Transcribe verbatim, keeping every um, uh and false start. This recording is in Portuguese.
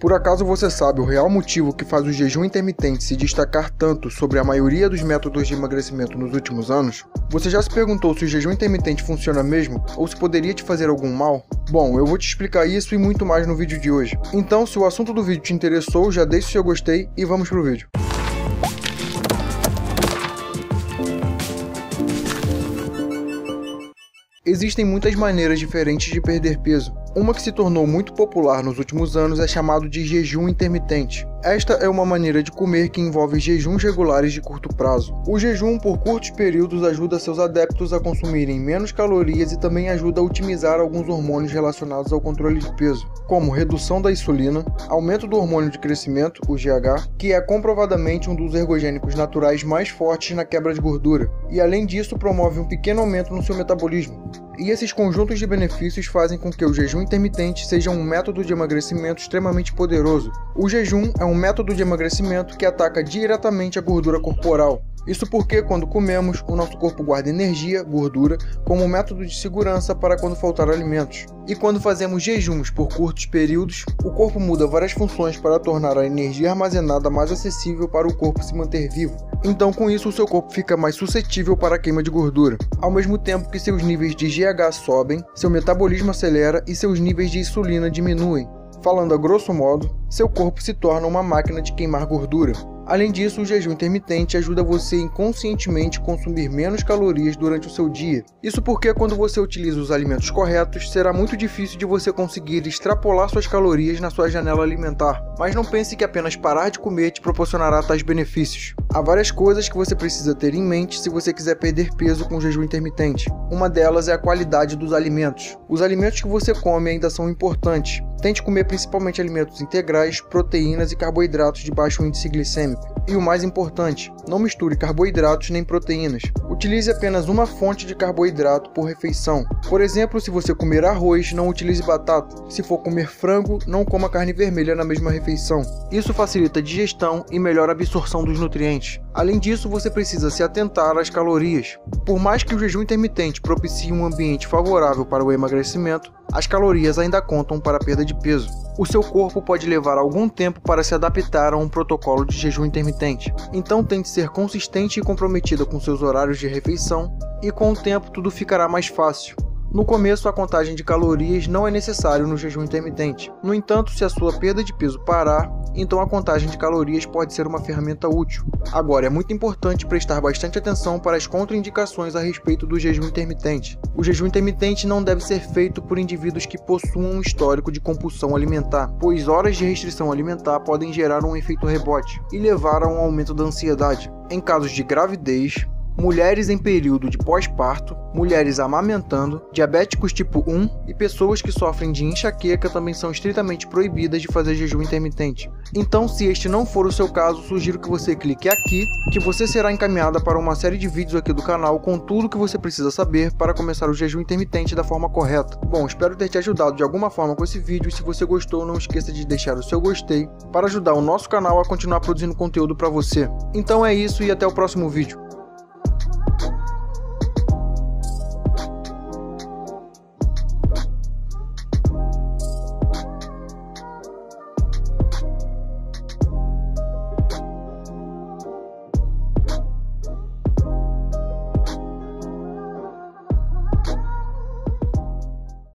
Por acaso você sabe o real motivo que faz o jejum intermitente se destacar tanto sobre a maioria dos métodos de emagrecimento nos últimos anos? Você já se perguntou se o jejum intermitente funciona mesmo ou se poderia te fazer algum mal? Bom, eu vou te explicar isso e muito mais no vídeo de hoje. Então, se o assunto do vídeo te interessou, já deixa o seu gostei e vamos pro vídeo. Existem muitas maneiras diferentes de perder peso. Uma que se tornou muito popular nos últimos anos é chamado de jejum intermitente. Esta é uma maneira de comer que envolve jejuns regulares de curto prazo. O jejum por curtos períodos ajuda seus adeptos a consumirem menos calorias e também ajuda a otimizar alguns hormônios relacionados ao controle de peso, como redução da insulina, aumento do hormônio de crescimento, o G H, que é comprovadamente um dos ergogênicos naturais mais fortes na quebra de gordura, e além disso promove um pequeno aumento no seu metabolismo. E esses conjuntos de benefícios fazem com que o jejum intermitente seja um método de emagrecimento extremamente poderoso. O jejum é um método de emagrecimento que ataca diretamente a gordura corporal. Isso porque, quando comemos, o nosso corpo guarda energia, gordura, como método de segurança para quando faltar alimentos. E quando fazemos jejuns por curtos períodos, o corpo muda várias funções para tornar a energia armazenada mais acessível para o corpo se manter vivo. Então, com isso, o seu corpo fica mais suscetível para a queima de gordura, ao mesmo tempo que seus níveis de G H sobem, seu metabolismo acelera e seus níveis de insulina diminuem. Falando a grosso modo, seu corpo se torna uma máquina de queimar gordura. Além disso, o jejum intermitente ajuda você inconscientemente a consumir menos calorias durante o seu dia. Isso porque quando você utiliza os alimentos corretos, será muito difícil de você conseguir extrapolar suas calorias na sua janela alimentar. Mas não pense que apenas parar de comer te proporcionará tais benefícios. Há várias coisas que você precisa ter em mente se você quiser perder peso com jejum intermitente. Uma delas é a qualidade dos alimentos. Os alimentos que você come ainda são importantes. Tente comer principalmente alimentos integrais, proteínas e carboidratos de baixo índice glicêmico. E o mais importante, não misture carboidratos nem proteínas. Utilize apenas uma fonte de carboidrato por refeição. Por exemplo, se você comer arroz, não utilize batata. Se for comer frango, não coma carne vermelha na mesma refeição. Isso facilita a digestão e melhora a absorção dos nutrientes. Além disso, você precisa se atentar às calorias. Por mais que o jejum intermitente propicie um ambiente favorável para o emagrecimento, as calorias ainda contam para a perda de peso. O seu corpo pode levar algum tempo para se adaptar a um protocolo de jejum intermitente. Então tente ser consistente e comprometida com seus horários de refeição, e com o tempo tudo ficará mais fácil. No começo, a contagem de calorias não é necessário no jejum intermitente. No entanto, se a sua perda de peso parar, então a contagem de calorias pode ser uma ferramenta útil. Agora, é muito importante prestar bastante atenção para as contraindicações a respeito do jejum intermitente. O jejum intermitente não deve ser feito por indivíduos que possuam um histórico de compulsão alimentar, pois horas de restrição alimentar podem gerar um efeito rebote e levar a um aumento da ansiedade. Em casos de gravidez, mulheres em período de pós-parto, mulheres amamentando, diabéticos tipo um e pessoas que sofrem de enxaqueca também são estritamente proibidas de fazer jejum intermitente. Então, se este não for o seu caso, sugiro que você clique aqui, que você será encaminhada para uma série de vídeos aqui do canal com tudo que você precisa saber para começar o jejum intermitente da forma correta. Bom, espero ter te ajudado de alguma forma com esse vídeo, e se você gostou, não esqueça de deixar o seu gostei para ajudar o nosso canal a continuar produzindo conteúdo para você. Então é isso e até o próximo vídeo.